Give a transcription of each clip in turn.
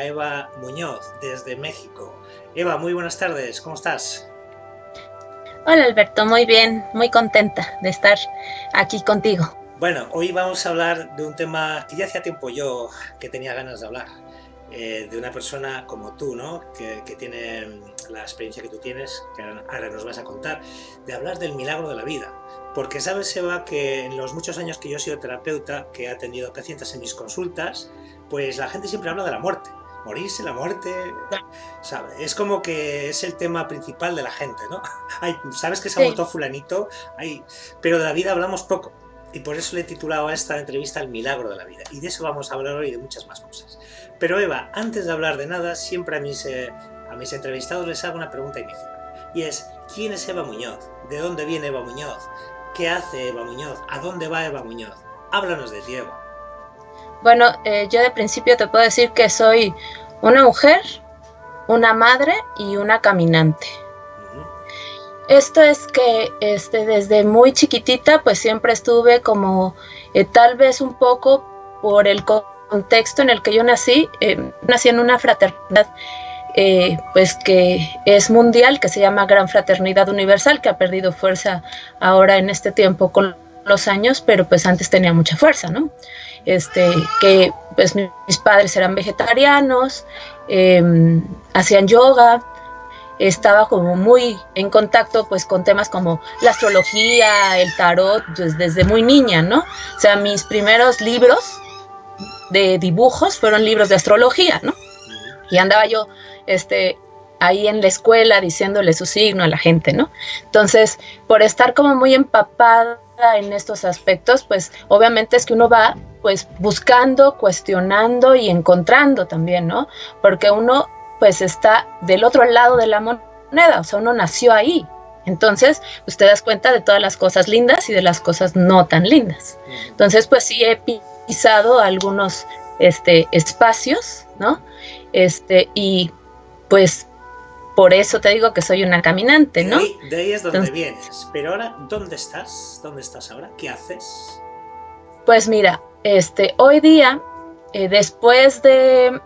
Eva Muñoz desde México. Eva, muy buenas tardes, ¿cómo estás? Hola Alberto, muy bien, muy contenta de estar aquí contigo. Bueno, hoy vamos a hablar de un tema que ya hacía tiempo yo que tenía ganas de hablar, de una persona como tú, ¿no? Que tiene la experiencia que tú tienes, que ahora nos vas a contar, de hablar del milagro de la vida. Porque sabes, Eva, que en los muchos años que yo he sido terapeuta, que he atendido pacientes en mis consultas, pues la gente siempre habla de la muerte. Morirse, la muerte, ¿sabes? Es como que es el tema principal de la gente, ¿no? Ay, sabes que se ha Sí. muerto fulanito, ay, pero de la vida hablamos poco. Y por eso le he titulado a esta entrevista El milagro de la vida. Y de eso vamos a hablar hoy y de muchas más cosas. Pero Eva, antes de hablar de nada, siempre a mis entrevistados les hago una pregunta inicial. Y es, ¿quién es Eva Muñoz? ¿De dónde viene Eva Muñoz? ¿Qué hace Eva Muñoz? ¿A dónde va Eva Muñoz? Háblanos de ti, Eva. Bueno, yo de principio te puedo decir que soy una mujer, una madre y una caminante. Esto es que desde muy chiquitita pues siempre estuve como tal vez un poco por el contexto en el que yo nací, nací en una fraternidad pues que es mundial, que se llama Gran Fraternidad Universal, que ha perdido fuerza ahora en este tiempo con los años, pero pues antes tenía mucha fuerza, ¿no? Que pues mis padres eran vegetarianos, hacían yoga, estaba como muy en contacto pues con temas como la astrología, el tarot, pues, desde muy niña, ¿no? O sea, mis primeros libros de dibujos fueron libros de astrología, ¿no? Y andaba yo ahí en la escuela diciéndole su signo a la gente, ¿no? Entonces, por estar como muy empapada en estos aspectos, pues obviamente es que uno va pues buscando, cuestionando y encontrando también, ¿no? Porque uno pues está del otro lado de la moneda, o sea, uno nació ahí. Entonces, pues te das cuenta de todas las cosas lindas y de las cosas no tan lindas. Entonces, pues sí he pisado algunos espacios, ¿no? Y pues por eso te digo que soy una caminante, ¿no? De ahí es donde vienes. Pero ahora, ¿dónde estás? ¿Dónde estás ahora? ¿Qué haces? Pues mira, hoy día, después de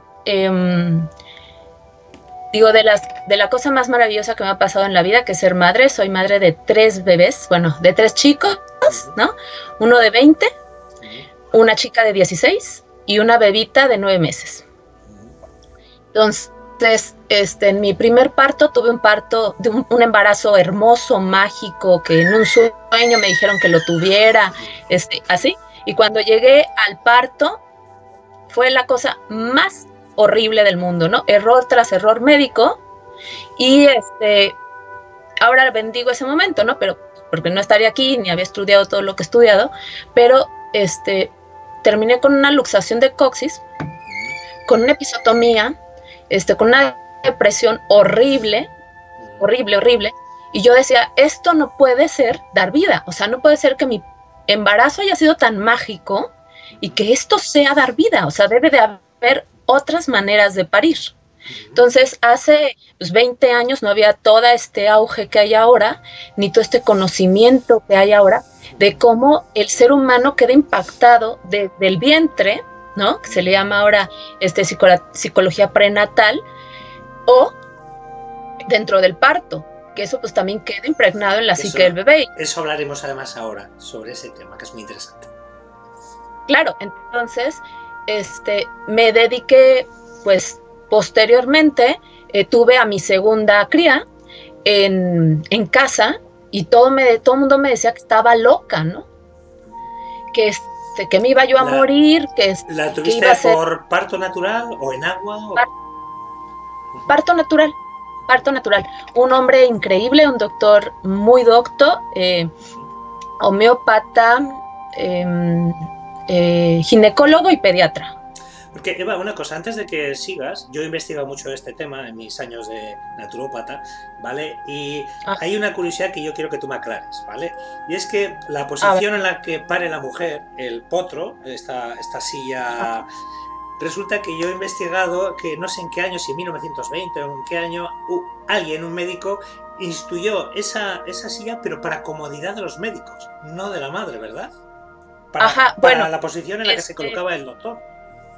de la cosa más maravillosa que me ha pasado en la vida, que es ser madre. Soy madre de 3 bebés, bueno, de 3 chicos, ¿no? Uno de 20, una chica de 16 y una bebita de 9 meses. Entonces, en mi primer parto tuve un parto, de un embarazo hermoso, mágico, que en un sueño me dijeron que lo tuviera, así. Y cuando llegué al parto, fue la cosa más horrible del mundo, ¿no? Error tras error médico. Y ahora bendigo ese momento, ¿no? Pero porque no estaría aquí, ni había estudiado todo lo que he estudiado, pero terminé con una luxación de coxis, con una episiotomía, con una depresión horrible, horrible, horrible. Y yo decía, esto no puede ser dar vida, o sea, no puede ser que mi embarazo haya sido tan mágico y que esto sea dar vida, o sea, debe de haber otras maneras de parir. Entonces, hace 20 años no había todo este auge que hay ahora, ni todo este conocimiento que hay ahora, de cómo el ser humano queda impactado desde el vientre, ¿no? Que se le llama ahora psicología prenatal, o dentro del parto, que eso pues también queda impregnado en la psique del bebé. Eso hablaremos además ahora, sobre ese tema, que es muy interesante. Claro, entonces me dediqué, pues posteriormente tuve a mi segunda cría en casa, y todo el mundo me decía que estaba loca, ¿no? Que me iba yo a morir, ¿La tuviste que iba a ser por parto natural o en agua? Parto natural. Parto natural. Un hombre increíble, un doctor muy docto, homeópata, ginecólogo y pediatra. Porque, Eva, una cosa, antes de que sigas, yo he investigado mucho este tema en mis años de naturópata, ¿vale? Y hay una curiosidad que yo quiero que tú me aclares, ¿vale? Y es que la posición en la que pare la mujer, el potro, esta silla, resulta que yo he investigado que no sé en qué año, si en 1920 o en qué año, alguien, un médico, instituyó esa silla, pero para comodidad de los médicos, no de la madre, ¿verdad? Para la posición en la que se colocaba el doctor.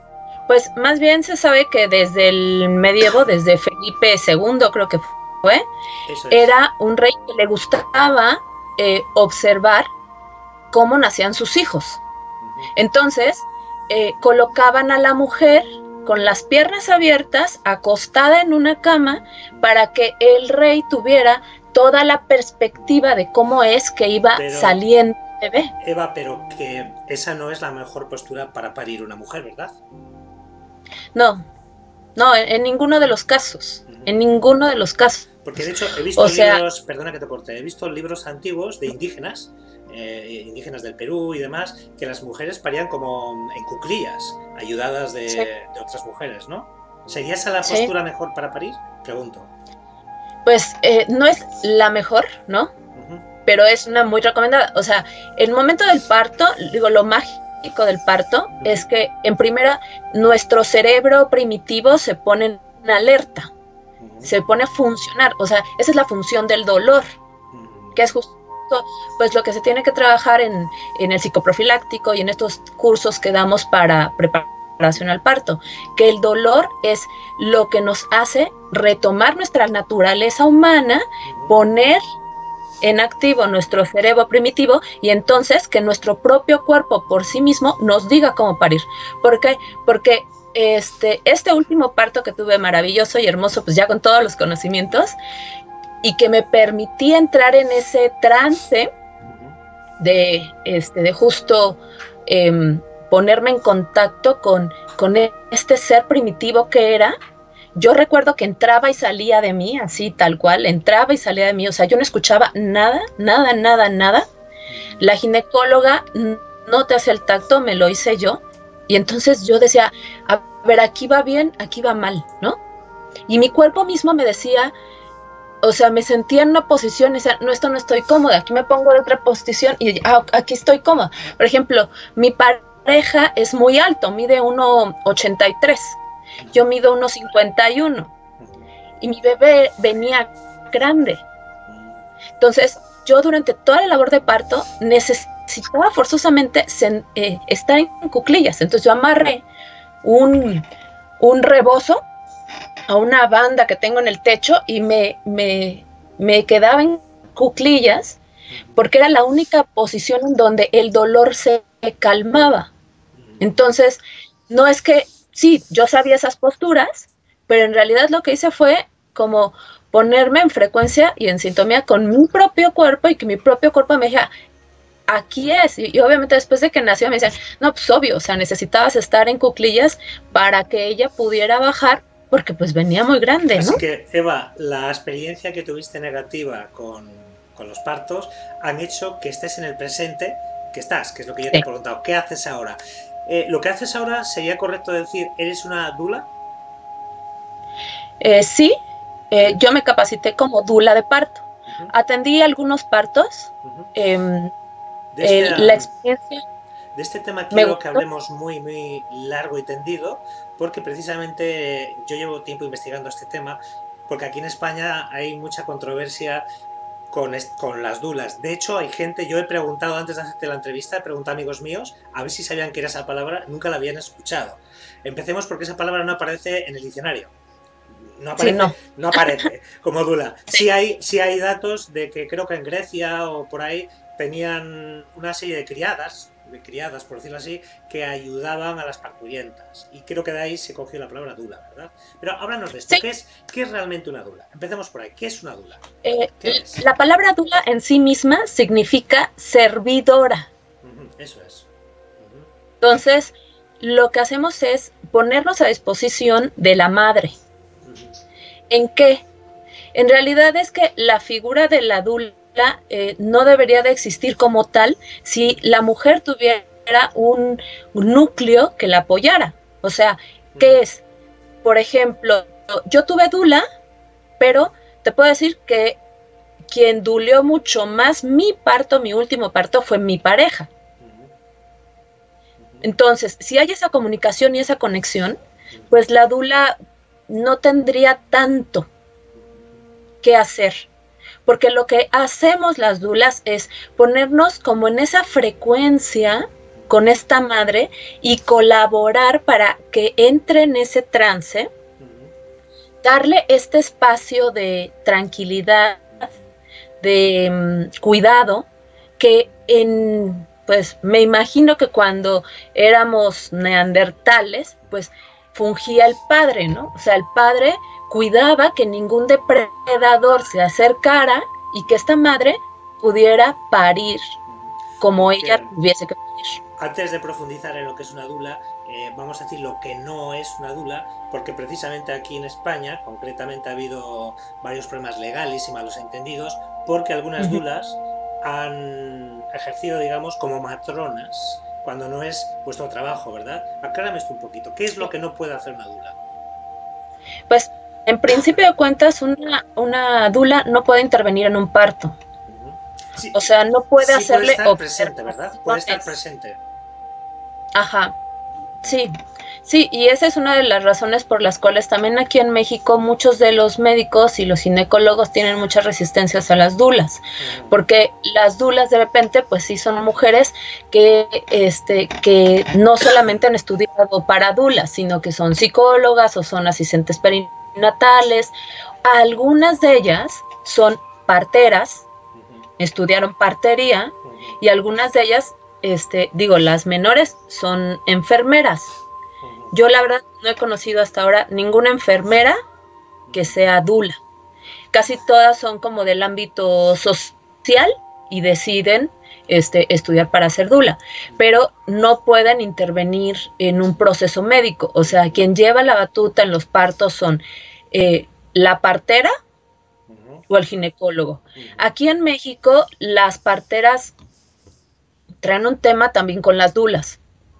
Pues más bien se sabe que desde el medievo, desde Felipe II creo que fue, era un rey que le gustaba observar cómo nacían sus hijos. Entonces, colocaban a la mujer con las piernas abiertas, acostada en una cama, para que el rey tuviera toda la perspectiva de cómo es que iba saliendo el bebé. Eva, pero que esa no es la mejor postura para parir una mujer, ¿verdad? No, en ninguno de los casos, en ninguno de los casos. Porque de hecho he visto libros, perdona que te corte, he visto libros antiguos de indígenas del Perú y demás, que las mujeres parían como en cuclillas, ayudadas de otras mujeres, ¿no? ¿Sería esa la postura mejor para parir? Pregunto. Pues no es la mejor, ¿no? Pero es una muy recomendada. O sea, el momento del parto, digo, lo mágico del parto es que, en primera, nuestro cerebro primitivo se pone en alerta, se pone a funcionar. O sea, esa es la función del dolor, que es justo pues lo que se tiene que trabajar en el psicoprofiláctico y en estos cursos que damos para preparación al parto, que el dolor es lo que nos hace retomar nuestra naturaleza humana, poner en activo nuestro cerebro primitivo y entonces que nuestro propio cuerpo por sí mismo nos diga cómo parir. ¿Por qué? Porque este último parto que tuve maravilloso y hermoso, pues ya con todos los conocimientos, y que me permitía entrar en ese trance de justo ponerme en contacto con este ser primitivo que era. Yo recuerdo que entraba y salía de mí, así tal cual, entraba y salía de mí, o sea, yo no escuchaba nada. La ginecóloga no te hace el tacto, me lo hice yo, y entonces yo decía, a ver, aquí va bien, aquí va mal, ¿no? Y mi cuerpo mismo me decía, o sea, me sentía en una posición y decía, no, esto no estoy cómoda, aquí me pongo de otra posición y aquí estoy cómoda. Por ejemplo, mi pareja es muy alto, mide 1,83, yo mido 1,51 y mi bebé venía grande. Entonces, yo durante toda la labor de parto necesitaba forzosamente estar en cuclillas. Entonces yo amarré un rebozo a una banda que tengo en el techo y me quedaba en cuclillas porque era la única posición en donde el dolor se calmaba. Entonces, no es que, sí, yo sabía esas posturas, pero en realidad lo que hice fue como ponerme en frecuencia y en sintonía con mi propio cuerpo y que mi propio cuerpo me dijera, aquí es. Y obviamente después de que nació me decían, no, pues obvio, o sea, necesitabas estar en cuclillas para que ella pudiera bajar porque pues venía muy grande, ¿no? Así que, Eva, la experiencia que tuviste negativa con los partos han hecho que estés en el presente, que es lo que yo te he preguntado. ¿Qué haces ahora? Lo que haces ahora, ¿sería correcto decir, eres una dula? Sí, yo me capacité como dula de parto. Atendí algunos partos. La experiencia... De este tema quiero que hablemos muy, muy largo y tendido, porque precisamente yo llevo tiempo investigando este tema, porque aquí en España hay mucha controversia con las dulas. De hecho, hay gente, yo he preguntado antes de hacerte la entrevista, he preguntado a amigos míos a ver si sabían que era esa palabra, nunca la habían escuchado. Empecemos porque esa palabra no aparece en el diccionario. No aparece, sí, no aparece como dula. Sí hay datos de que creo que en Grecia o por ahí tenían una serie de criadas, por decirlo así, que ayudaban a las parturientas. Y creo que de ahí se cogió la palabra dula, ¿verdad? Pero háblanos de esto. Sí. ¿Qué es realmente una dula? Empecemos por ahí. ¿Qué es una dula? La palabra dula en sí misma significa servidora. Eso es. Entonces, lo que hacemos es ponernos a disposición de la madre. ¿En qué? En realidad es que la figura de la dula no debería de existir como tal si la mujer tuviera un núcleo que la apoyara. O sea, ¿qué es? Por ejemplo, yo tuve dula, pero te puedo decir que quien duleó mucho más mi parto, mi último parto, fue mi pareja. Entonces, si hay esa comunicación y esa conexión, pues la dula no tendría tanto que hacer. Porque lo que hacemos las dulas es ponernos como en esa frecuencia con esta madre y colaborar para que entre en ese trance, darle este espacio de tranquilidad, de cuidado, que pues me imagino que cuando éramos neandertales, pues fungía el padre, ¿no? O sea, el padre cuidaba que ningún depredador se acercara y que esta madre pudiera parir como ella tuviese que parir. Antes de profundizar en lo que es una dula, vamos a decir lo que no es una dula, porque precisamente aquí en España, concretamente, ha habido varios problemas legales y malos entendidos, porque algunas dulas han ejercido, digamos, como matronas, cuando no es vuestro trabajo, ¿verdad? Aclárame esto un poquito. ¿Qué es lo que no puede hacer una dula? Pues, en principio de cuentas, una dula no puede intervenir en un parto. Sí, o sea, no puede hacerle... Puede estar presente, ¿verdad? Puede estar presente. Ajá, sí. Sí, y esa es una de las razones por las cuales también aquí en México muchos de los médicos y los ginecólogos tienen muchas resistencias a las dulas, porque las dulas de repente pues sí son mujeres que no solamente han estudiado para dulas, sino que son psicólogas o son asistentes perinatales. Algunas de ellas son parteras, estudiaron partería, y algunas de ellas, las menores son enfermeras. Yo la verdad no he conocido hasta ahora ninguna enfermera que sea dula. Casi todas son como del ámbito social y deciden estudiar para ser dula, pero no pueden intervenir en un proceso médico. O sea, quien lleva la batuta en los partos son la partera o el ginecólogo. Aquí en México las parteras traen un tema también con las dulas.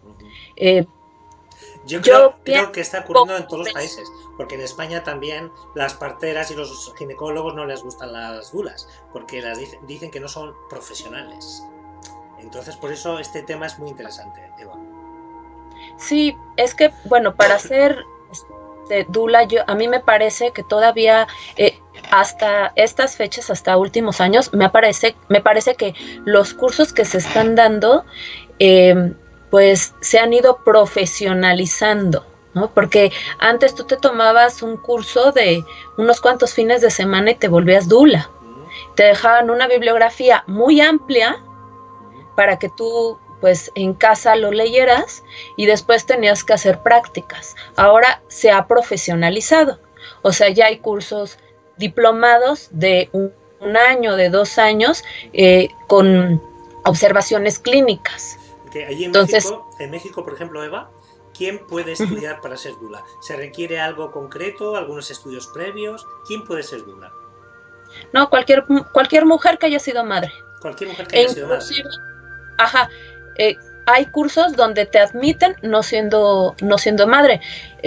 Yo creo que está ocurriendo en todos los países, porque en España también las parteras y los ginecólogos no les gustan las dulas, porque dicen que no son profesionales. Entonces, por eso este tema es muy interesante, Eva. Sí, es que, bueno, para ser dula, a mí me parece que todavía, hasta estas fechas, hasta últimos años, me parece que los cursos que se están dando, pues se han ido profesionalizando, ¿no? Porque antes tú te tomabas un curso de unos cuantos fines de semana y te volvías dula. Te dejaban una bibliografía muy amplia para que tú, pues, en casa lo leyeras y después tenías que hacer prácticas. Ahora se ha profesionalizado. O sea, ya hay cursos diplomados de un año, de 2 años, con observaciones clínicas. Allí en México, por ejemplo, Eva, ¿quién puede estudiar para ser dula? ¿Se requiere algo concreto, algunos estudios previos? ¿Quién puede ser dula? No, cualquier mujer que haya sido madre. Cualquier mujer que haya sido madre. Ajá. Hay cursos donde te admiten no siendo madre.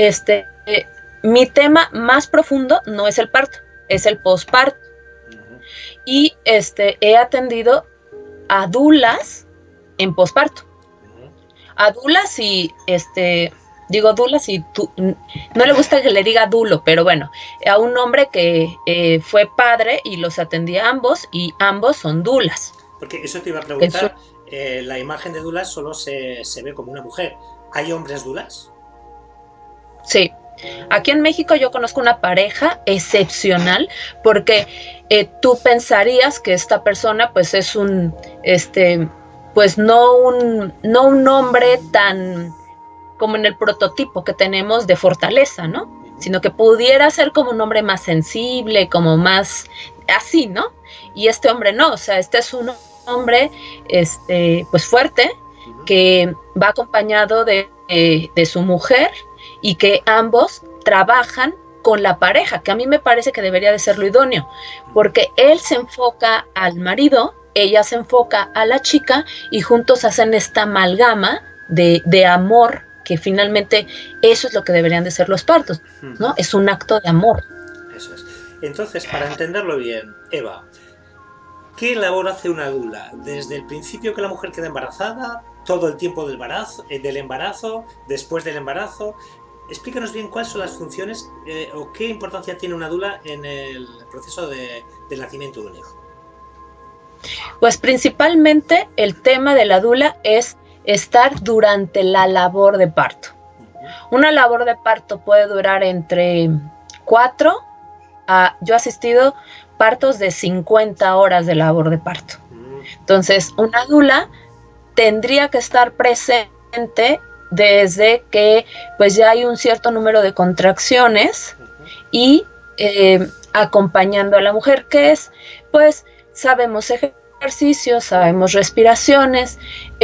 Mi tema más profundo no es el parto, es el posparto. Y he atendido a dulas en posparto. A dulas y digo dulas y no le gusta que le diga dulo, pero bueno, a un hombre que fue padre y los atendía a ambos, y ambos son dulas. Porque eso te iba a preguntar, la imagen de dulas solo se ve como una mujer. ¿Hay hombres dulas? Sí. Aquí en México yo conozco una pareja excepcional, porque tú pensarías que esta persona pues es un pues no un hombre tan como en el prototipo que tenemos de fortaleza, ¿no? Sino que pudiera ser como un hombre más sensible, como más así, ¿no? Y este hombre no, o sea, este es un hombre pues fuerte, que va acompañado de su mujer, y que ambos trabajan con la pareja, que a mí me parece que debería de ser lo idóneo, porque él se enfoca al marido, ella se enfoca a la chica, y juntos hacen esta amalgama de amor, que finalmente eso es lo que deberían de ser los partos, ¿no? Es un acto de amor. Eso es. Entonces, para entenderlo bien, Eva, ¿qué labor hace una dula? Desde el principio que la mujer queda embarazada, todo el tiempo del embarazo, después del embarazo. Explícanos bien cuáles son las funciones o qué importancia tiene una dula en el proceso del nacimiento de un hijo. Pues principalmente el tema de la dula es estar durante la labor de parto. Una labor de parto puede durar entre 4 a... Yo he asistido partos de 50 horas de labor de parto. Entonces, una dula tendría que estar presente desde que pues ya hay un cierto número de contracciones y acompañando a la mujer, que es, pues, sabemos ejercicios, sabemos respiraciones,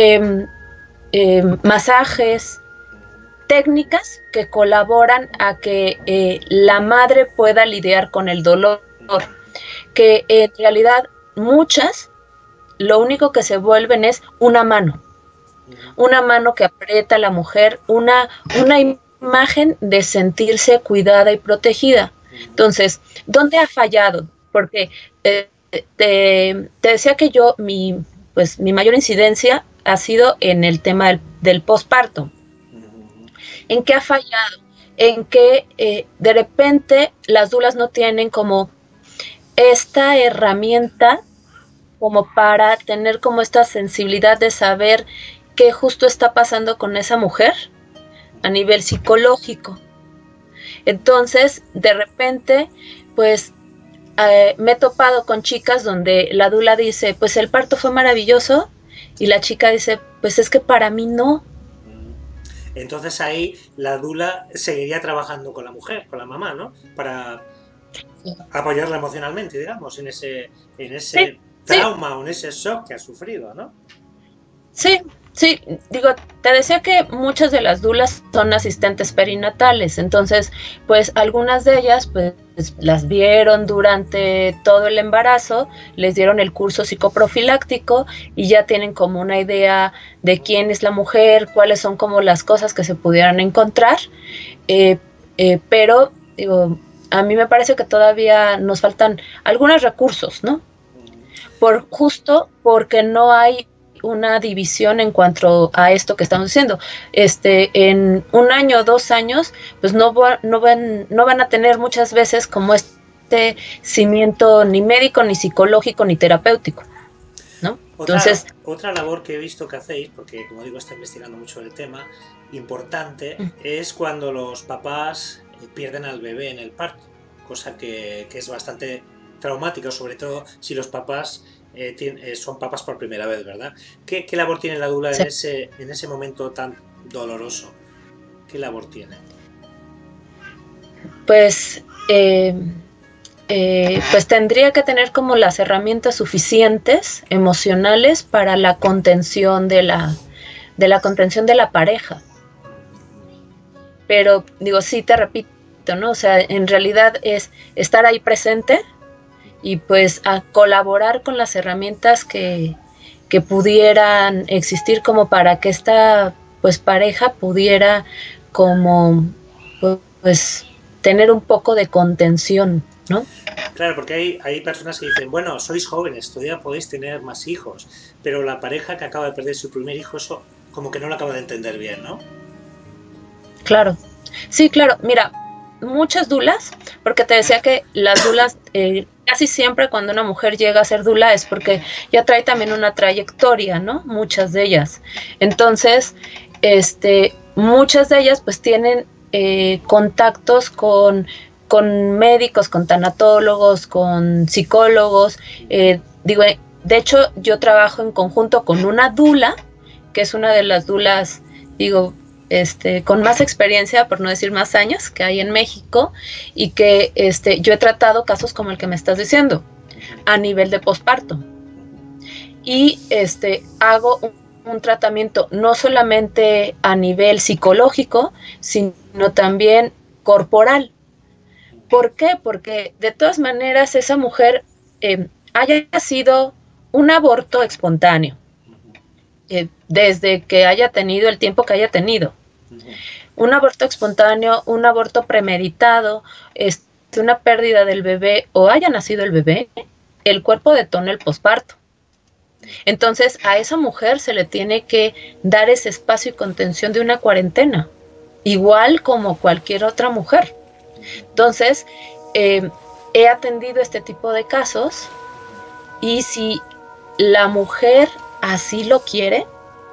masajes, técnicas que colaboran a que la madre pueda lidiar con el dolor, que en realidad muchas lo único que se vuelven es una mano que aprieta a la mujer, una imagen de sentirse cuidada y protegida. Entonces, ¿dónde ha fallado? Porque te decía que yo, mi mayor incidencia ha sido en el tema del posparto. ¿En qué ha fallado? En que de repente las dulas no tienen como esta herramienta como para tener como esta sensibilidad de saber qué justo está pasando con esa mujer a nivel psicológico. Entonces, de repente, pues me he topado con chicas donde la dula dice, pues el parto fue maravilloso, y la chica dice, pues es que para mí no. Entonces ahí la dula seguiría trabajando con la mujer, con la mamá, ¿no? Para apoyarla emocionalmente, digamos, en ese Sí, trauma sí. o en ese shock que ha sufrido, ¿no? Sí, sí, digo, te decía que muchas de las dulas son asistentes perinatales, entonces, pues algunas de ellas, pues las vieron durante todo el embarazo, les dieron el curso psicoprofiláctico y ya tienen como una idea de quién es la mujer, cuáles son como las cosas que se pudieran encontrar, pero, digo, a mí me parece que todavía nos faltan algunos recursos, ¿no? Justo porque no hay una división en cuanto a esto que estamos diciendo. En 1 año o 2 años, pues no van a tener muchas veces como este cimiento ni médico, ni psicológico, ni terapéutico, ¿no? Entonces, otra labor que he visto que hacéis, porque como digo, estoy investigando mucho el tema, importante, es cuando los papás pierden al bebé en el parto, cosa que es bastante traumático, sobre todo si los papás son papás por primera vez, ¿verdad? ¿Qué labor tiene la dula sí. en ese momento tan doloroso? ¿Qué labor tiene? Pues tendría que tener como las herramientas suficientes emocionales para la contención de la contención de la pareja. Pero digo, sí, te repito, ¿no? O sea, en realidad es estar ahí presente y pues a colaborar con las herramientas que pudieran existir como para que esta pues pareja pudiera como pues tener un poco de contención, ¿no? Claro, porque hay personas que dicen, bueno, sois jóvenes, todavía podéis tener más hijos, pero la pareja que acaba de perder su primer hijo, eso como que no lo acaba de entender bien, ¿no? Claro, sí, claro, mira, muchas dulas, porque te decía que las dulas, casi siempre cuando una mujer llega a ser dula es porque ya trae también una trayectoria, ¿no? Muchas de ellas. Entonces, muchas de ellas pues tienen contactos con médicos, con tanatólogos, con psicólogos. Digo, de hecho, yo trabajo en conjunto con una dula, que es una de las dulas, digo, con más experiencia, por no decir más años, que hay en México, y que yo he tratado casos como el que me estás diciendo, a nivel de posparto. Y hago un tratamiento no solamente a nivel psicológico, sino también corporal. ¿Por qué? Porque de todas maneras esa mujer haya sido un aborto espontáneo, desde que haya tenido el tiempo que haya tenido. Un aborto espontáneo, un aborto premeditado, una pérdida del bebé o haya nacido el bebé, el cuerpo detona el posparto. Entonces a esa mujer se le tiene que dar ese espacio y contención de una cuarentena, igual como cualquier otra mujer. Entonces he atendido este tipo de casos y si la mujer así lo quiere,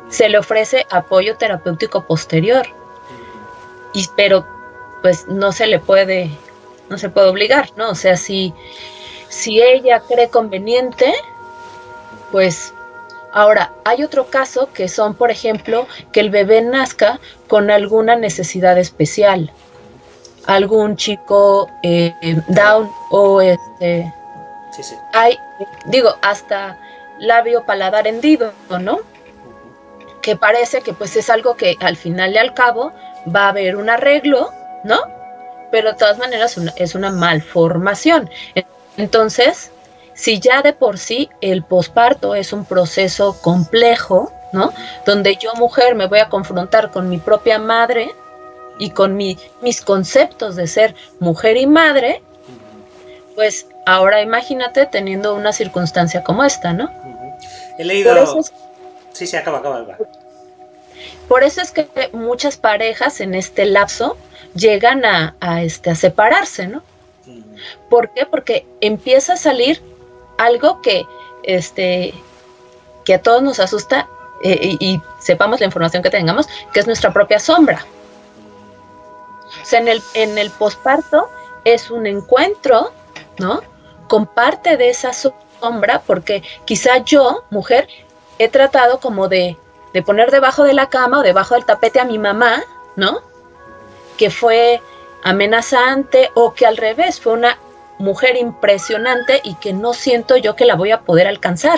se le ofrece apoyo terapéutico posterior, pero pues no se puede obligar, ¿no? O sea, si ella cree conveniente, pues. Ahora, hay otro caso que son, por ejemplo, que el bebé nazca con alguna necesidad especial, algún chico Down o Sí. hay, hasta labio paladar hendido, ¿no? Que parece que pues es algo que al final y al cabo va a haber un arreglo, ¿no? Pero de todas maneras es una malformación. Entonces, si ya de por sí el posparto es un proceso complejo, ¿no? Donde yo, mujer, me voy a confrontar con mi propia madre y con mis conceptos de ser mujer y madre, pues ahora imagínate teniendo una circunstancia como esta, ¿no? He leído... Sí, acaba. Por eso es que muchas parejas en este lapso llegan a separarse, ¿no? ¿Por qué? Porque empieza a salir algo que a todos nos asusta y sepamos la información que tengamos, que es nuestra propia sombra. O sea, en el posparto es un encuentro, ¿no? Con parte de esa sombra, porque quizá yo, mujer, he tratado como de poner debajo de la cama o debajo del tapete a mi mamá, ¿no? Que fue amenazante, o que al revés fue una mujer impresionante y que no siento yo que la voy a poder alcanzar.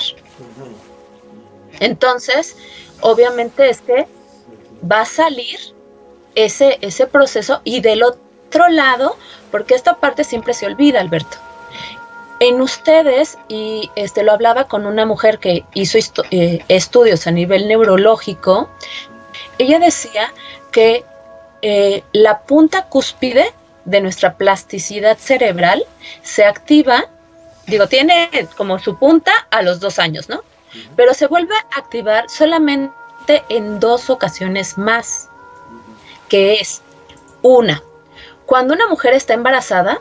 Entonces, obviamente va a salir ese proceso, y del otro lado, porque esta parte siempre se olvida, Alberto. En ustedes, y lo hablaba con una mujer que hizo estudios a nivel neurológico, ella decía que la punta cúspide de nuestra plasticidad cerebral se activa, tiene como su punta a los 2 años, ¿no? Pero se vuelve a activar solamente en 2 ocasiones más, que es una, cuando una mujer está embarazada,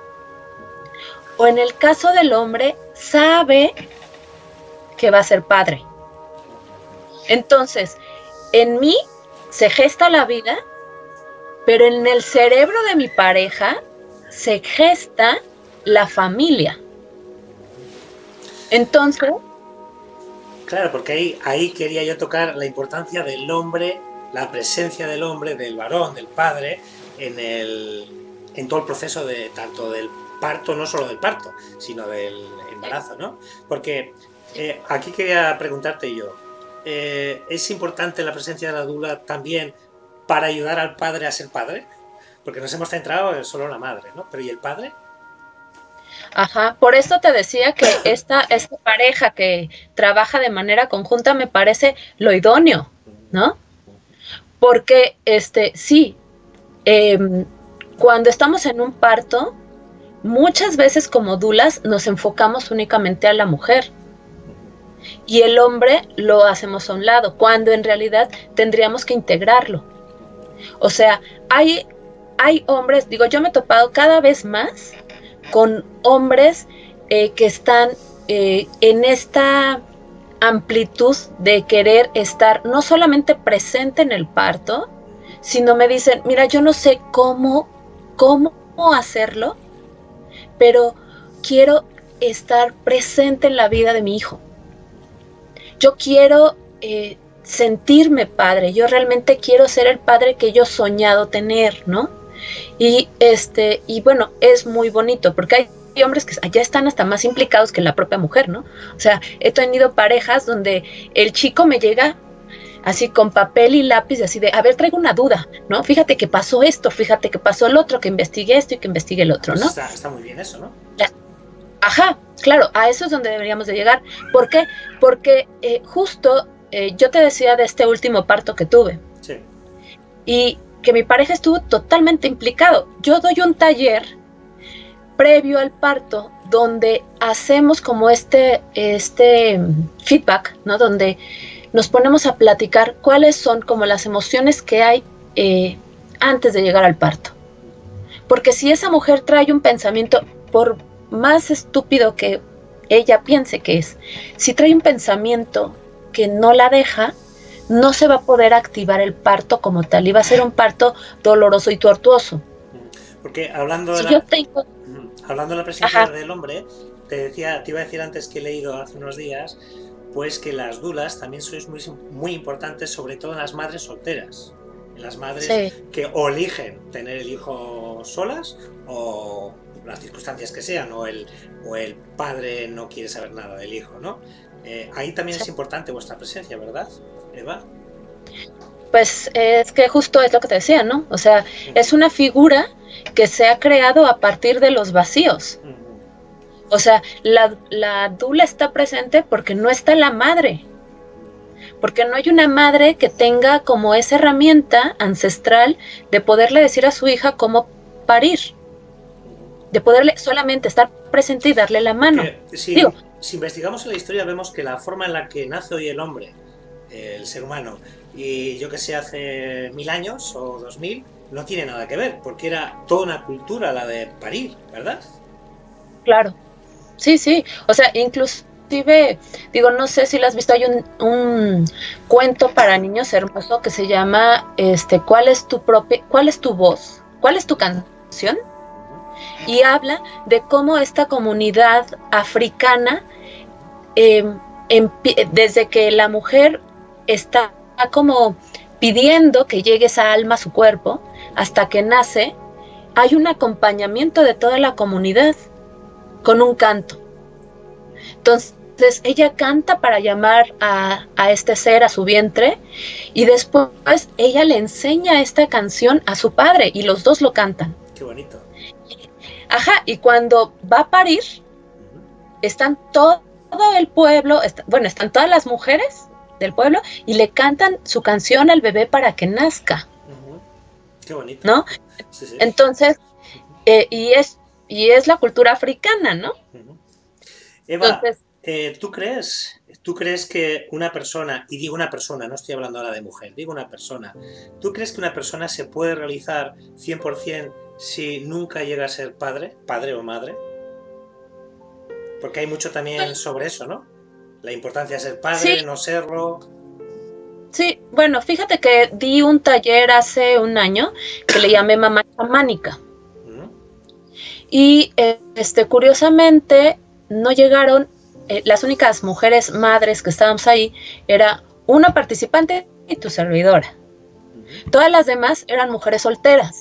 o en el caso del hombre, sabe que va a ser padre. Entonces, en mí se gesta la vida, pero en el cerebro de mi pareja se gesta la familia. Entonces... Claro, porque ahí quería yo tocar la importancia del hombre, la presencia del hombre, del varón, del padre, en todo el proceso tanto del parto, no solo del parto, sino del embarazo, ¿no? Porque aquí quería preguntarte yo, ¿es importante la presencia de la dula también para ayudar al padre a ser padre? Porque nos hemos centrado solo en la madre, ¿no? Pero ¿y el padre? Ajá, por eso te decía que esta pareja que trabaja de manera conjunta me parece lo idóneo, ¿no? Porque, sí, cuando estamos en un parto, muchas veces como dulas nos enfocamos únicamente a la mujer y el hombre lo hacemos a un lado, cuando en realidad tendríamos que integrarlo. O sea, hay hombres, yo me he topado cada vez más con hombres que están en esta amplitud de querer estar no solamente presente en el parto, sino me dicen, mira, yo no sé cómo hacerlo, pero quiero estar presente en la vida de mi hijo. Yo quiero sentirme padre, yo realmente quiero ser el padre que yo he soñado tener, ¿no? Y bueno, es muy bonito, porque hay hombres que ya están hasta más implicados que la propia mujer, ¿no? O sea, he tenido parejas donde el chico me llega así con papel y lápiz, así de, a ver, traigo una duda, ¿no? Fíjate que pasó esto, fíjate que pasó el otro, que investigué esto y que investigué el otro, ¿no? Está muy bien eso, ¿no? Ajá, claro, a eso es donde deberíamos de llegar. ¿Por qué? Porque justo yo te decía de este último parto que tuve. Sí. Y que mi pareja estuvo totalmente implicado. Yo doy un taller previo al parto donde hacemos como este feedback, ¿no? Donde nos ponemos a platicar cuáles son como las emociones que hay antes de llegar al parto. Porque si esa mujer trae un pensamiento, por más estúpido que ella piense que es, si trae un pensamiento que no la deja, no se va a poder activar el parto como tal, y va a ser un parto doloroso y tortuoso. Porque hablando de la presencia del hombre, te iba a decir antes que he leído hace unos días, pues que las dulas también sois muy importantes, sobre todo en las madres solteras, en las madres que o eligen tener el hijo solas, o las circunstancias que sean, o el padre no quiere saber nada del hijo, ¿no? Ahí también es importante vuestra presencia, ¿verdad, Eva? Pues es que justo es lo que te decía, ¿no? O sea, es una figura que se ha creado a partir de los vacíos. O sea, la dula está presente porque no está la madre. Porque no hay una madre que tenga como esa herramienta ancestral de poderle decir a su hija cómo parir. De poderle solamente estar presente y darle la mano. Si investigamos en la historia, vemos que la forma en la que nace hoy el hombre, el ser humano, y yo que sé, hace 1000 años o 2000, no tiene nada que ver, porque era toda una cultura la de parir, ¿verdad? Claro, sí, o sea, inclusive, digo, no sé si lo has visto, hay un cuento para niños hermoso que se llama, ¿cuál es tu voz? ¿Cuál es tu canción? Y habla de cómo esta comunidad africana, desde que la mujer está como pidiendo que llegue esa alma a su cuerpo, hasta que nace, hay un acompañamiento de toda la comunidad con un canto. Entonces ella canta para llamar a este ser a su vientre, y después ella le enseña esta canción a su padre y los dos lo cantan. Qué bonito. Ajá, y cuando va a parir, están todo el pueblo, están todas las mujeres del pueblo y le cantan su canción al bebé para que nazca. Qué bonito. ¿No? Sí. Entonces, y es la cultura africana, ¿no? Eva, entonces, ¿tú crees que una persona, y digo una persona, no estoy hablando ahora de mujer, digo una persona, ¿tú crees que una persona se puede realizar 100% si nunca llega a ser padre o madre? Porque hay mucho también sobre eso, ¿no? La importancia de ser padre, no serlo. Sí, bueno, fíjate que di un taller hace un año que le llamé Mamá Chamánica. Y curiosamente no llegaron, las únicas mujeres madres que estábamos ahí era una participante y tu servidora. Todas las demás eran mujeres solteras.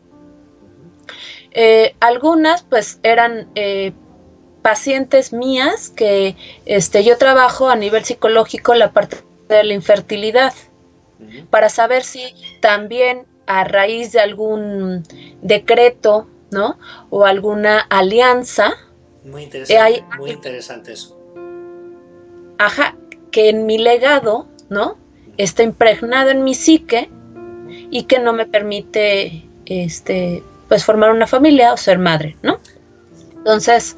Algunas pues eran pacientes mías que yo trabajo a nivel psicológico la parte de la infertilidad, para saber si también a raíz de algún decreto, ¿no? O alguna alianza. Muy interesante, muy interesante eso. Ajá, que en mi legado, ¿no? Está impregnado en mi psique y que no me permite, pues formar una familia o ser madre, ¿no? Entonces,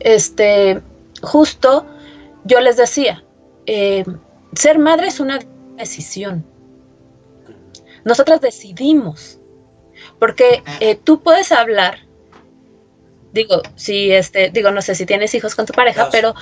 justo yo les decía, ser madre es una decisión. Nosotras decidimos, porque tú puedes hablar, no sé si tienes hijos con tu pareja, pero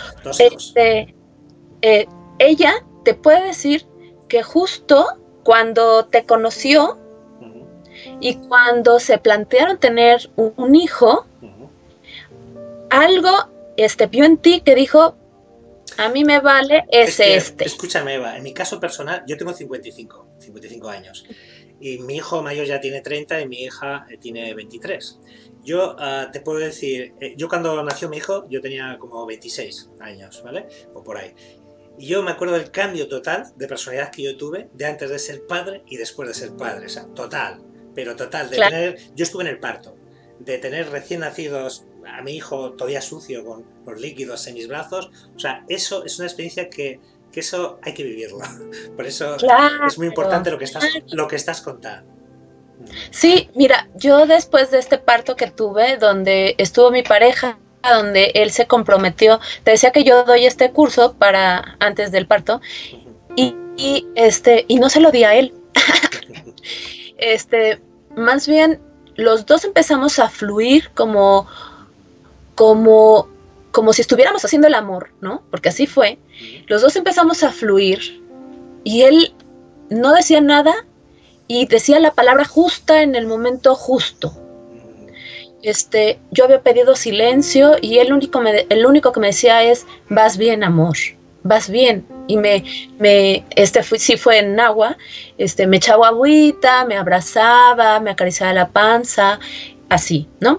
ella te puede decir que justo cuando te conoció y cuando se plantearon tener un hijo, algo vio en ti que dijo, a mí me vale Escúchame, Eva, en mi caso personal, yo tengo 55 años y mi hijo mayor ya tiene 30 y mi hija tiene 23. Yo te puedo decir, yo cuando nació mi hijo yo tenía como 26 años, ¿vale? O por ahí. Y yo me acuerdo del cambio total de personalidad que yo tuve de antes de ser padre y después de ser padre, o sea, total, pero total, yo estuve en el parto, de tener recién nacidos a mi hijo todavía sucio con los líquidos en mis brazos, o sea, eso es una experiencia que eso hay que vivirlo. Por eso es muy importante lo que estás contando. Sí, mira, yo después de este parto que tuve, donde estuvo mi pareja, donde él se comprometió, te decía que yo doy este curso para antes del parto, y no se lo di a él. Más bien los dos empezamos a fluir como si estuviéramos haciendo el amor, ¿no? Porque así fue. Los dos empezamos a fluir y él no decía nada y decía la palabra justa en el momento justo. Yo había pedido silencio y el único que me decía es, vas bien, amor, vas bien. Y sí fue en agua, me echaba agüita, me abrazaba, me acariciaba la panza, así, ¿no?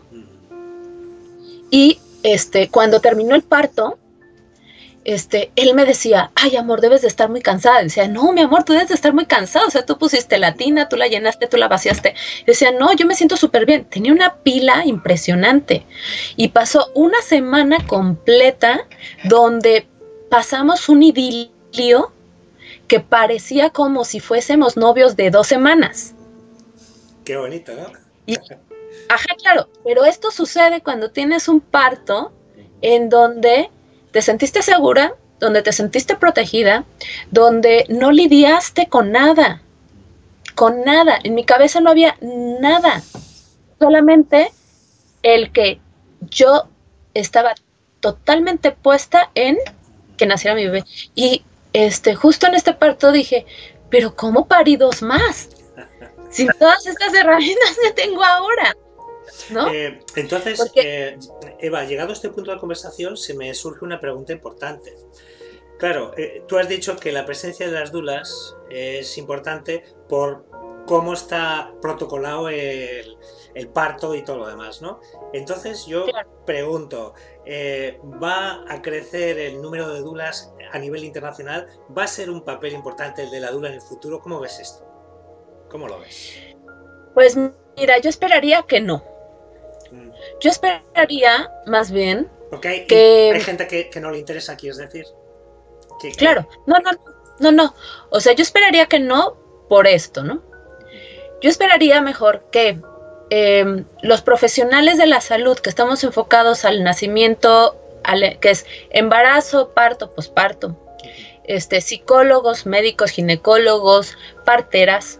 Y cuando terminó el parto, él me decía, ay, amor, debes de estar muy cansada. Decía, no, mi amor, tú debes de estar muy cansada. O sea, tú pusiste la tina, tú la llenaste, tú la vaciaste. Decía, no, yo me siento súper bien. Tenía una pila impresionante. Y pasó una semana completa donde pasamos un idilio que parecía como si fuésemos novios de 2 semanas. Qué bonito, ¿no? Ajá, claro. Pero esto sucede cuando tienes un parto en donde te sentiste segura, donde te sentiste protegida, donde no lidiaste con nada. En mi cabeza no había nada, solamente el que yo estaba totalmente puesta en que naciera mi bebé. Y justo en este parto dije, pero ¿cómo parí 2 más? Sin todas estas herramientas que tengo ahora, ¿no? Entonces, porque... Eva, llegado a este punto de la conversación, se me surge una pregunta importante. Claro, tú has dicho que la presencia de las dulas es importante por cómo está protocolado el parto y todo lo demás, ¿no? Entonces yo pregunto, ¿va a crecer el número de dulas a nivel internacional? ¿Va a ser un papel importante el de la dula en el futuro? ¿Cómo ves esto? ¿Cómo lo ves? Pues mira, yo esperaría que no. Yo esperaría, más bien, porque que... hay gente que no le interesa, ¿quieres decir? Claro, no. O sea, yo esperaría que no por esto, ¿no? Yo esperaría mejor que los profesionales de la salud que estamos enfocados al nacimiento, que es embarazo, parto, posparto, psicólogos, médicos, ginecólogos, parteras,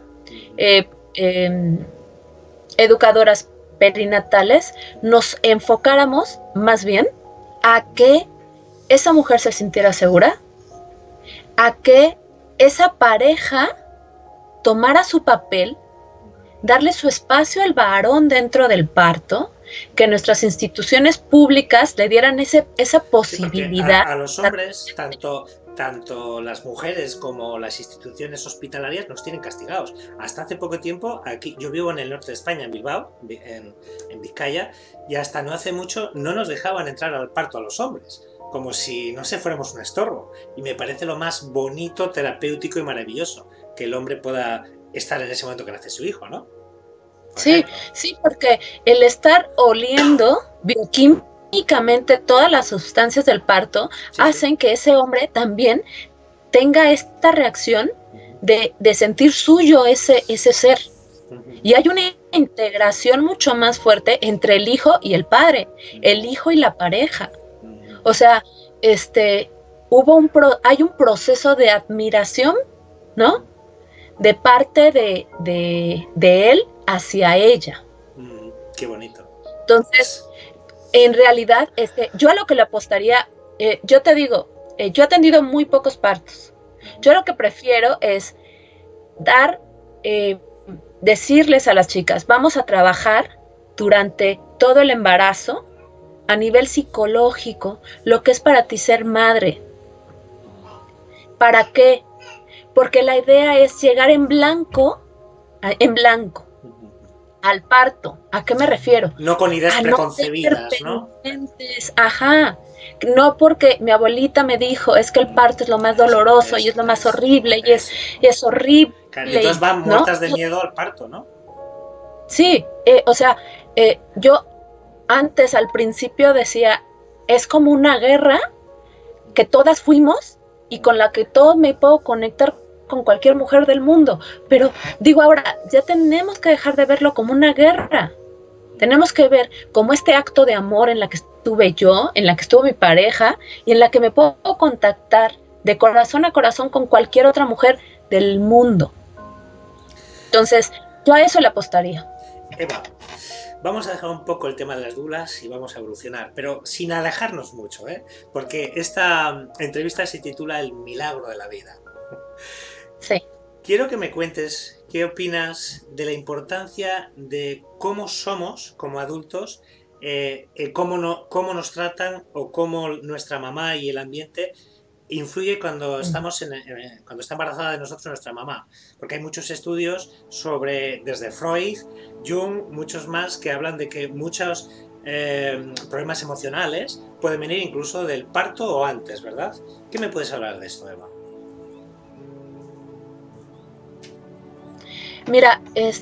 educadoras perinatales, nos enfocáramos más bien a que esa mujer se sintiera segura, a que esa pareja tomara su papel, darle su espacio al varón dentro del parto, que nuestras instituciones públicas le dieran esa posibilidad. Sí, a los hombres, tanto las mujeres como las instituciones hospitalarias nos tienen castigados. Hasta hace poco tiempo, aquí yo vivo en el norte de España, en Bilbao, en Vizcaya, y hasta no hace mucho no nos dejaban entrar al parto a los hombres, como si no se fuéramos un estorbo. Y me parece lo más bonito, terapéutico y maravilloso, que el hombre pueda estar en ese momento que nace su hijo, ¿no? Sí, porque el estar oliendo bioquímicamente todas las sustancias del parto hacen que ese hombre también tenga esta reacción de sentir suyo ese ser. Y hay una integración mucho más fuerte entre el hijo y el padre, el hijo y la pareja. O sea, hay un proceso de admiración, ¿no? De parte de él hacia ella. Qué bonito. Entonces, en realidad, yo a lo que le apostaría, yo te digo, yo he atendido muy pocos partos. Yo lo que prefiero es decirles a las chicas, vamos a trabajar durante todo el embarazo a nivel psicológico, lo que es para ti ser madre. ¿Para qué? Porque la idea es llegar en blanco al parto. ¿A qué me refiero? No con ideas preconcebidas, ¿no? Ajá. No porque mi abuelita me dijo, es que el parto es lo más doloroso y es lo más horrible y es horrible. Claro, y entonces van muertas de miedo al parto, ¿no? Sí, o sea, yo antes al principio decía, es como una guerra que todas fuimos y con la que todo me puedo conectar con cualquier mujer del mundo, pero digo ahora, ya tenemos que dejar de verlo como una guerra, tenemos que ver como este acto de amor en la que estuve yo, en la que estuvo mi pareja y en la que me puedo contactar de corazón a corazón con cualquier otra mujer del mundo. Entonces, yo a eso le apostaría. Eva, vamos a dejar un poco el tema de las dulas y vamos a evolucionar, pero sin alejarnos mucho, porque esta entrevista se titula El milagro de la vida. Sí. quiero que me cuentes qué opinas de la importancia de cómo somos como adultos, cómo nos tratan o cómo nuestra mamá y el ambiente influye cuando cuando está embarazada de nosotros nuestra mamá, porque hay muchos estudios desde Freud, Jung, muchos más que hablan de que muchos problemas emocionales pueden venir incluso del parto o antes, ¿verdad? ¿Qué me puedes hablar de esto, Eva? Mira,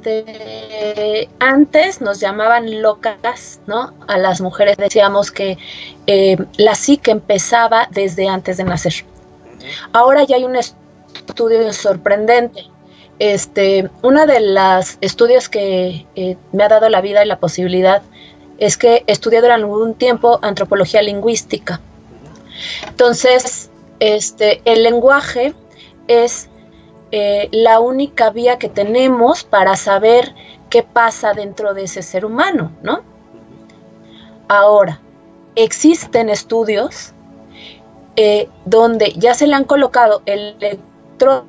antes nos llamaban locas, ¿no? A las mujeres decíamos que la psique empezaba desde antes de nacer. Ahora ya hay un estudio sorprendente. Uno de los estudios que me ha dado la vida y la posibilidad es que estudié durante algún tiempo antropología lingüística. Entonces, el lenguaje es la única vía que tenemos para saber qué pasa dentro de ese ser humano, ¿no? Ahora, existen estudios donde ya se le han colocado electrodos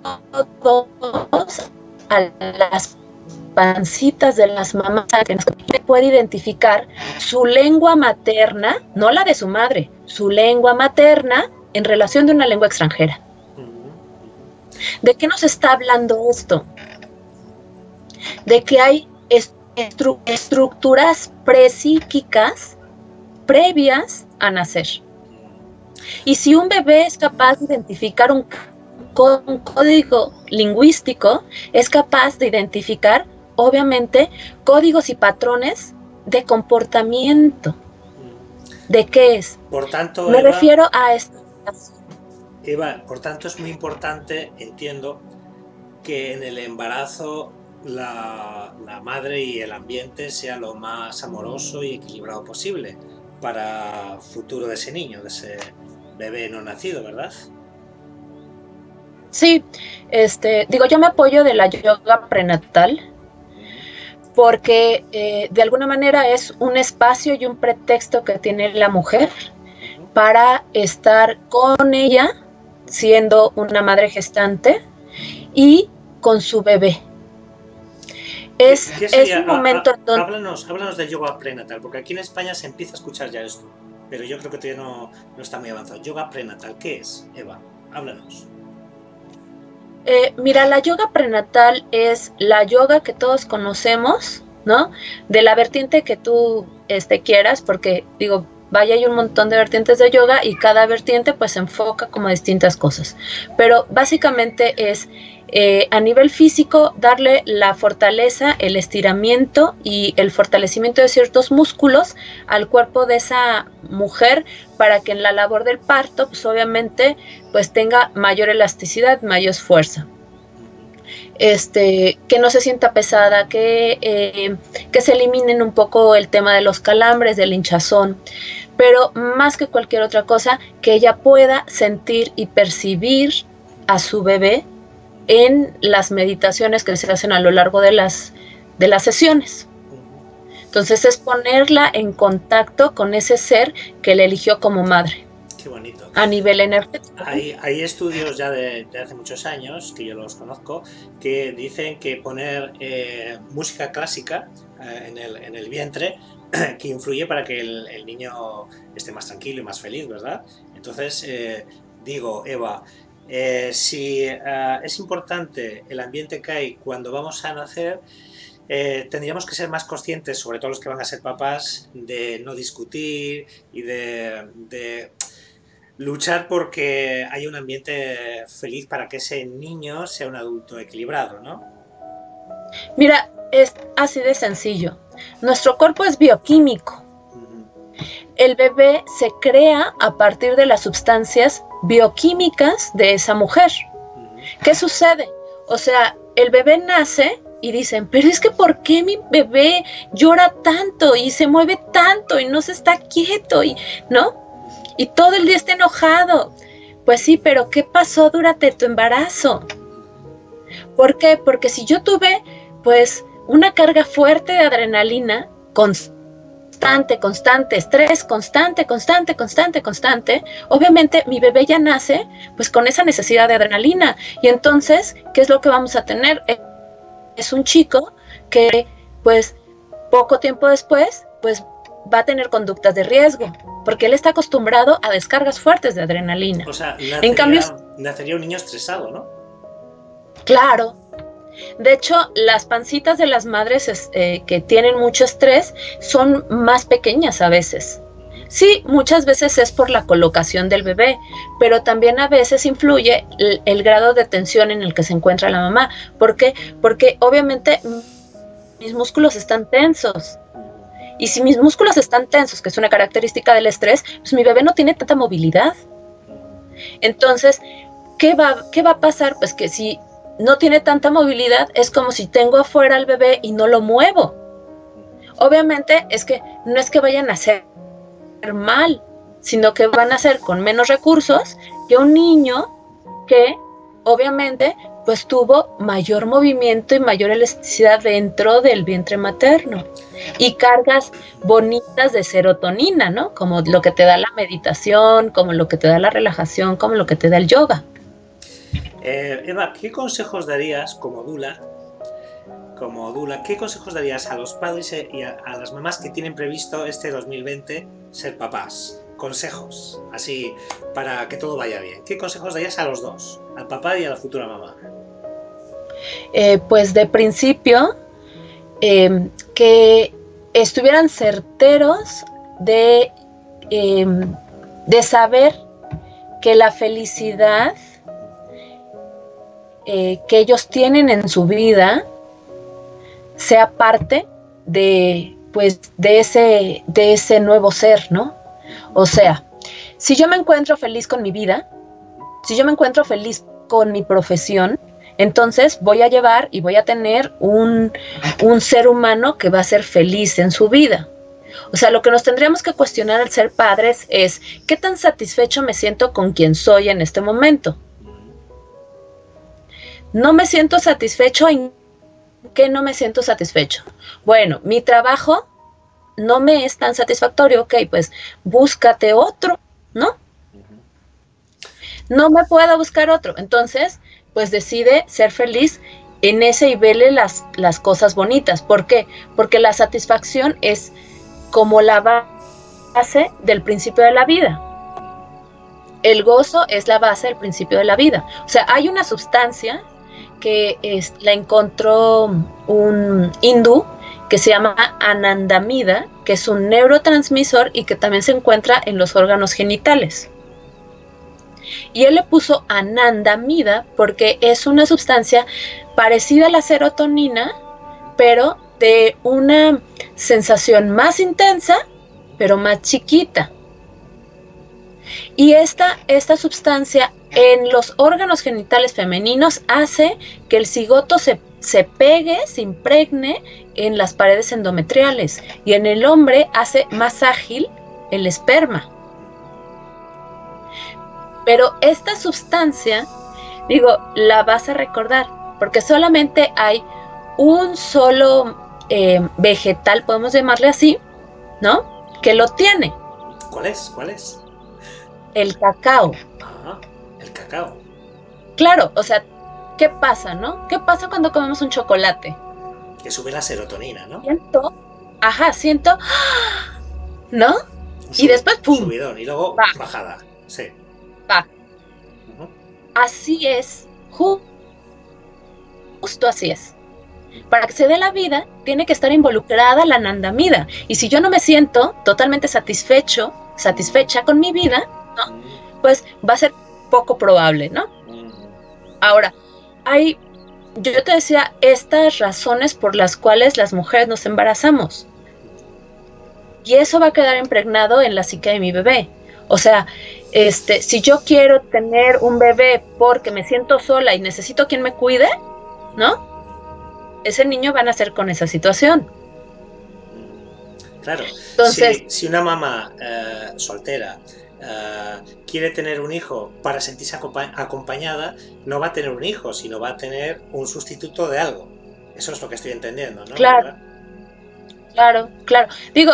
a las pancitas de las mamás que puede identificar su lengua materna, no la de su madre, su lengua materna en relación de una lengua extranjera. ¿De qué nos está hablando esto? De que hay estructuras prepsíquicas previas a nacer. Y si un bebé es capaz de identificar un código lingüístico, es capaz de identificar, obviamente, códigos y patrones de comportamiento. ¿De qué es? Por tanto, me refiero a esto. Eva, por tanto es muy importante, entiendo, que en el embarazo la madre y el ambiente sea lo más amoroso y equilibrado posible para el futuro de ese niño, de ese bebé no nacido, ¿verdad? Sí, yo me apoyo de la yoga prenatal porque de alguna manera es un espacio y un pretexto que tiene la mujer para estar con ella, siendo una madre gestante, y con su bebé. Es un momento donde... Háblanos del yoga prenatal, porque aquí en España se empieza a escuchar ya esto, pero yo creo que todavía no está muy avanzado. Yoga prenatal, ¿qué es, Eva? Háblanos. Mira, la yoga prenatal es la yoga que todos conocemos, ¿no? De la vertiente que tú quieras, porque digo, vaya, hay un montón de vertientes de yoga y cada vertiente pues se enfoca como a distintas cosas. Pero básicamente es a nivel físico darle la fortaleza, el estiramiento y el fortalecimiento de ciertos músculos al cuerpo de esa mujer para que en la labor del parto pues obviamente pues tenga mayor elasticidad, mayor fuerza. Que no se sienta pesada, que se eliminen un poco el tema de los calambres, del hinchazón, pero más que cualquier otra cosa, que ella pueda sentir y percibir a su bebé en las meditaciones que se hacen a lo largo de las sesiones. Entonces es ponerla en contacto con ese ser que le eligió como madre. Qué bonito. A nivel energético. Hay estudios ya de hace muchos años, que yo los conozco, que dicen que poner música clásica en el vientre que influye para que el niño esté más tranquilo y más feliz, ¿verdad? Entonces, digo, Eva, si es importante el ambiente que hay cuando vamos a nacer, tendríamos que ser más conscientes, sobre todo los que van a ser papás, de no discutir y de luchar porque haya un ambiente feliz para que ese niño sea un adulto equilibrado, ¿no? Mira, es así de sencillo. Nuestro cuerpo es bioquímico. El bebé se crea a partir de las sustancias bioquímicas de esa mujer. ¿Qué sucede? O sea, el bebé nace y dicen, pero es que ¿por qué mi bebé llora tanto y se mueve tanto y no se está quieto? ¿No? Y todo el día está enojado. Pues sí, pero ¿qué pasó durante tu embarazo? ¿Por qué? Porque si yo tuve, pues, una carga fuerte de adrenalina constante constante, constante, estrés constante, constante, constante, constante, obviamente mi bebé ya nace pues con esa necesidad de adrenalina. Y entonces, ¿qué es lo que vamos a tener? Es un chico que pues poco tiempo después pues va a tener conductas de riesgo, porque él está acostumbrado a descargas fuertes de adrenalina. O sea, en cambio, nacería un niño estresado, ¿no? Claro. De hecho, las pancitas de las madres que tienen mucho estrés son más pequeñas a veces. Sí, muchas veces es por la colocación del bebé, pero también a veces influye el grado de tensión en el que se encuentra la mamá. ¿Por qué? Porque obviamente mis músculos están tensos. Y si mis músculos están tensos, que es una característica del estrés, pues mi bebé no tiene tanta movilidad. Entonces, ¿qué va a pasar? Pues que si no tiene tanta movilidad, es como si tengo afuera al bebé y no lo muevo. Obviamente es que no es que vayan a hacer mal, sino que van a hacer con menos recursos que un niño que obviamente pues tuvo mayor movimiento y mayor elasticidad dentro del vientre materno y cargas bonitas de serotonina, ¿no? Como lo que te da la meditación, como lo que te da la relajación, como lo que te da el yoga. Eva, ¿qué consejos darías como dula, qué consejos darías a los padres y a las mamás que tienen previsto este 2020 ser papás? Consejos, así, para que todo vaya bien. ¿Qué consejos darías a los dos, al papá y a la futura mamá? Pues de principio, que estuvieran certeros de saber que la felicidad que ellos tienen en su vida sea parte de ese nuevo ser, ¿no? O sea, si yo me encuentro feliz con mi vida, si yo me encuentro feliz con mi profesión, entonces voy a llevar y voy a tener un ser humano que va a ser feliz en su vida. O sea, lo que nos tendríamos que cuestionar al ser padres es ¿qué tan satisfecho me siento con quien soy en este momento? No me siento satisfecho, ¿en qué no me siento satisfecho? Bueno, mi trabajo no me es tan satisfactorio, ok, pues búscate otro, ¿no? No me puedo buscar otro, entonces, pues decide ser feliz en ese y vele las cosas bonitas. ¿Por qué? Porque la satisfacción es como la base del principio de la vida. El gozo es la base del principio de la vida. O sea, hay una sustancia que la encontró un hindú que se llama anandamida, que es un neurotransmisor y que también se encuentra en los órganos genitales. Y él le puso anandamida porque es una sustancia parecida a la serotonina, pero de una sensación más intensa, pero más chiquita. Y esta sustancia en los órganos genitales femeninos hace que el cigoto se pegue, se impregne en las paredes endometriales, y en el hombre hace más ágil el esperma. Pero esta sustancia, digo, la vas a recordar, porque solamente hay un solo vegetal, podemos llamarle así, ¿no? Que lo tiene. ¿Cuál es? ¿Cuál es? El cacao. Ah, el cacao. Claro, o sea, ¿qué pasa, no? ¿Qué pasa cuando comemos un chocolate? Que sube la serotonina, ¿no? Siento, ¿no? Y después, ¡pum! Subidón, y luego bajada, sí. Va. Así es, justo así es. Para que se dé la vida, tiene que estar involucrada la anandamida. Y si yo no me siento totalmente satisfecha con mi vida, ¿no? Pues va a ser poco probable, ¿no? Ahora, yo te decía, estas razones por las cuales las mujeres nos embarazamos. Y eso va a quedar impregnado en la psique de mi bebé. O sea, si yo quiero tener un bebé porque me siento sola y necesito quien me cuide, ¿no? Ese niño va a nacer con esa situación. Claro. Entonces, si una mamá soltera quiere tener un hijo para sentirse acompañada, no va a tener un hijo, sino va a tener un sustituto de algo. Eso es lo que estoy entendiendo, ¿no? Claro. Digo,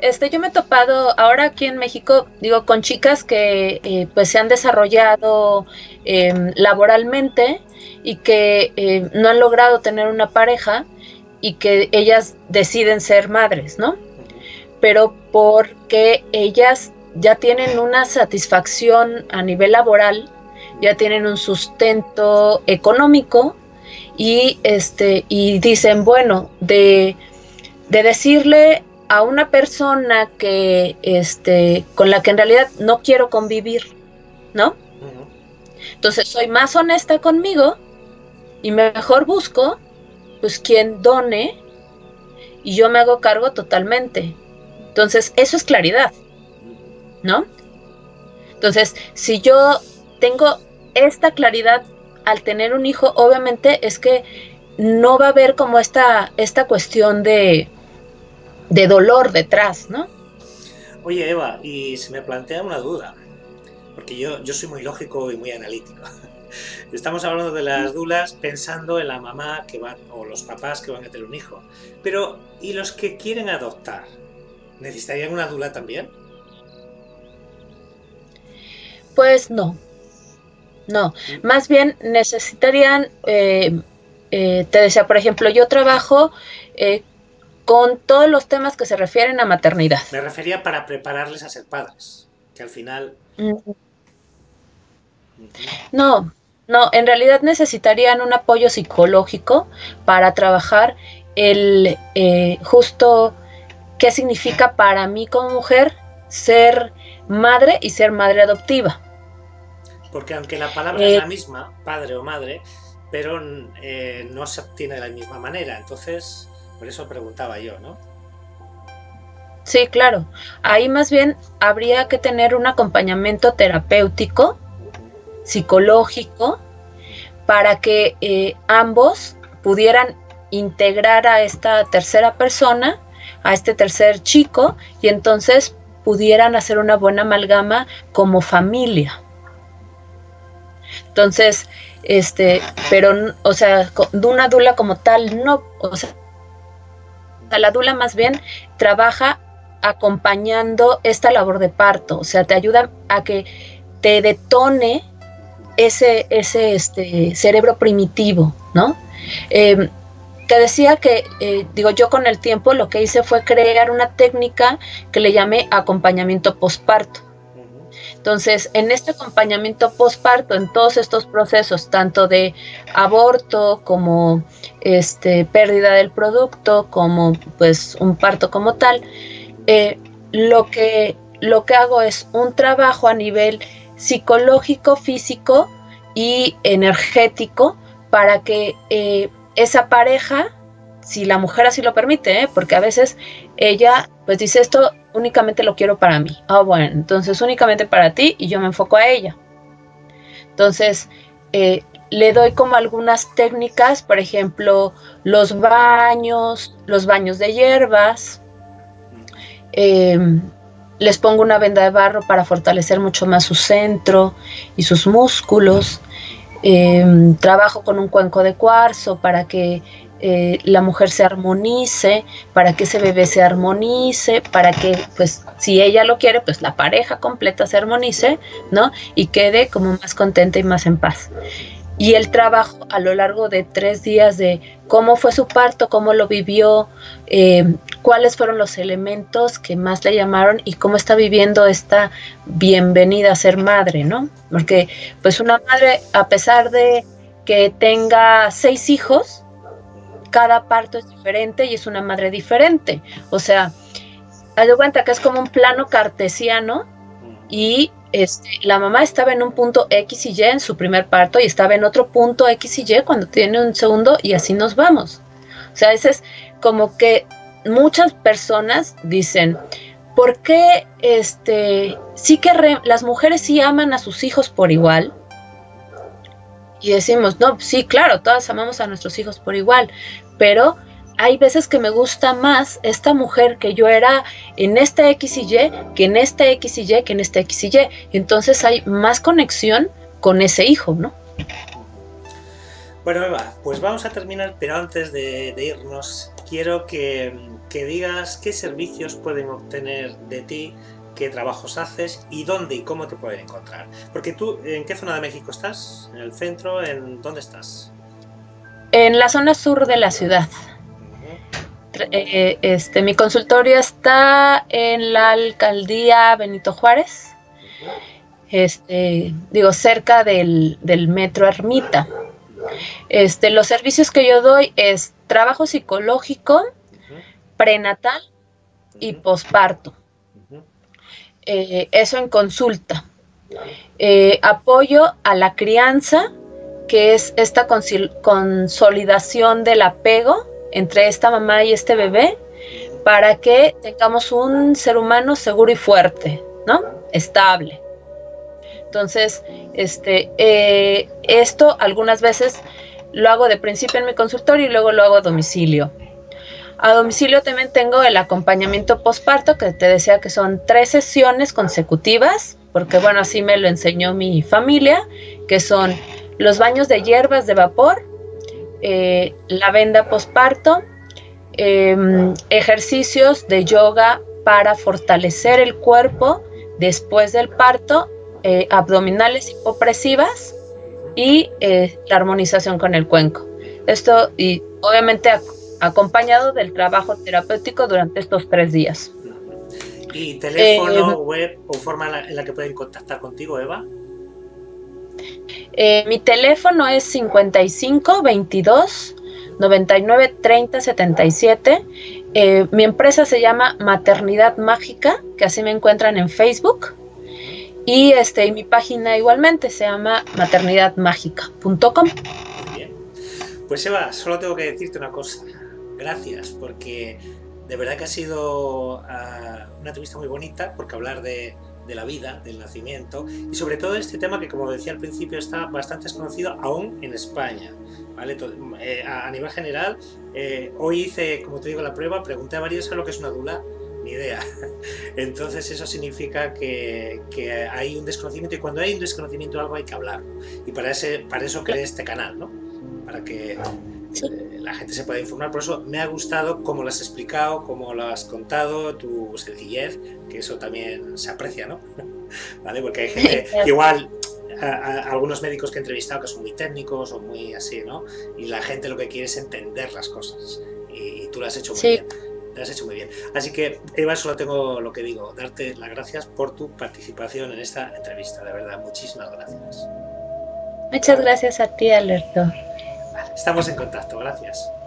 yo me he topado ahora aquí en México, digo, con chicas que pues se han desarrollado laboralmente y que no han logrado tener una pareja y que ellas deciden ser madres, ¿no? Pero porque ellas ya tienen una satisfacción a nivel laboral, ya tienen un sustento económico y dicen, bueno, de decirle a una persona que con la que en realidad no quiero convivir, ¿no? Entonces soy más honesta conmigo y mejor busco pues quien done y yo me hago cargo totalmente. Entonces eso es claridad, ¿no? Entonces si yo tengo esta claridad al tener un hijo, obviamente es que no va a haber como esta cuestión de dolor detrás, ¿no? Oye, Eva, y se me plantea una duda, porque yo soy muy lógico y muy analítico. Estamos hablando de las dulas pensando en la mamá que va, o los papás que van a tener un hijo. Pero, ¿y los que quieren adoptar? ¿Necesitarían una dula también? Pues no. Más bien necesitarían, te decía, por ejemplo, yo trabajo con todos los temas que se refieren a maternidad. Me refería para prepararles a ser padres, que al final... No, en realidad necesitarían un apoyo psicológico para trabajar justo qué significa para mí como mujer ser madre y ser madre adoptiva. Porque aunque la palabra es la misma, padre o madre, pero no se obtiene de la misma manera, entonces por eso preguntaba yo, ¿no? Sí, claro. Ahí más bien habría que tener un acompañamiento terapéutico, psicológico, para que ambos pudieran integrar a esta tercera persona, a este tercer chico, y entonces pudieran hacer una buena amalgama como familia. Entonces, pero, o sea, de una dula como tal, no, o sea, la dula más bien trabaja acompañando esta labor de parto, o sea, te ayuda a que te detone ese cerebro primitivo, ¿no? Te decía que, yo con el tiempo lo que hice fue crear una técnica que le llamé acompañamiento posparto. Entonces, en este acompañamiento posparto, en todos estos procesos, tanto de aborto como pérdida del producto, como pues un parto como tal, lo que hago es un trabajo a nivel psicológico, físico y energético para que esa pareja, si la mujer así lo permite, porque a veces ella pues dice esto únicamente lo quiero para mí. Bueno, entonces únicamente para ti y yo me enfoco a ella. Entonces le doy como algunas técnicas, por ejemplo, los baños de hierbas, les pongo una venda de barro para fortalecer mucho más su centro y sus músculos. Trabajo con un cuenco de cuarzo para que la mujer se armonice, para que ese bebé se armonice, para que, pues, si ella lo quiere, pues la pareja completa se armonice, ¿no? Y quede como más contenta y más en paz. Y el trabajo a lo largo de 3 días de cómo fue su parto, cómo lo vivió, cuáles fueron los elementos que más le llamaron y cómo está viviendo esta bienvenida a ser madre, ¿no? Porque pues una madre, a pesar de que tenga 6 hijos, cada parto es diferente y es una madre diferente. O sea, haz de cuenta que es como un plano cartesiano y la mamá estaba en un punto X y Y en su primer parto y estaba en otro punto X y Y cuando tiene un segundo y así nos vamos. O sea, ese es como que muchas personas dicen, ¿por qué las mujeres sí aman a sus hijos por igual? Y decimos, no, sí, claro, todas amamos a nuestros hijos por igual, pero hay veces que me gusta más esta mujer que yo era en este X y Y, que en este X y Y, que en este X y Y. Entonces hay más conexión con ese hijo, ¿no? Bueno, Eva, pues vamos a terminar, pero antes de irnos, quiero que que digas qué servicios pueden obtener de ti, qué trabajos haces y dónde y cómo te pueden encontrar. Porque tú, ¿en qué zona de México estás? ¿En el centro? ¿En dónde estás? En la zona sur de la ciudad. Mi consultorio está en la alcaldía Benito Juárez, cerca del Metro Ermita. Los servicios que yo doy es trabajo psicológico, prenatal y posparto. Eso en consulta. Apoyo a la crianza, que es esta consolidación del apego entre esta mamá y este bebé, para que tengamos un ser humano seguro y fuerte, ¿no? Estable. Entonces, esto algunas veces lo hago de principio en mi consultorio y luego lo hago a domicilio. A domicilio también tengo el acompañamiento posparto, que te decía que son 3 sesiones consecutivas, porque bueno, así me lo enseñó mi familia, que son los baños de hierbas de vapor, la venda posparto, ejercicios de yoga para fortalecer el cuerpo después del parto, abdominales hipopresivas y la armonización con el cuenco. Esto, y obviamente acompañado del trabajo terapéutico durante estos 3 días. ¿Y teléfono, web o forma en la que pueden contactar contigo, Eva? Mi teléfono es 55 22 99 30 77. Mi empresa se llama Maternidad Mágica, que así me encuentran en Facebook. Y mi página igualmente se llama maternidadmagica.com. Muy bien. Pues Eva, solo tengo que decirte una cosa. Gracias, porque de verdad que ha sido una entrevista muy bonita, porque hablar de la vida, del nacimiento y sobre todo este tema que, como decía al principio, está bastante desconocido aún en España, ¿vale? A nivel general, hoy hice, como te digo, la prueba, pregunté a varios a lo que es una dula, ni idea. Entonces eso significa que hay un desconocimiento, y cuando hay un desconocimiento de algo hay que hablarlo, y para eso creé este canal, ¿no? Para que la gente se pueda informar. Por eso me ha gustado cómo lo has explicado, cómo lo has contado, tu sencillez, que eso también se aprecia, ¿no? ¿Vale? Porque hay gente que igual, algunos médicos que he entrevistado que son muy técnicos o muy así, ¿no? Y la gente lo que quiere es entender las cosas, y tú lo has hecho muy bien. Lo has hecho muy bien. Así que, Eva, solo tengo lo que digo, darte las gracias por tu participación en esta entrevista, de verdad, muchísimas gracias. Muchas gracias a ti, Alberto. Vale, estamos en contacto, gracias.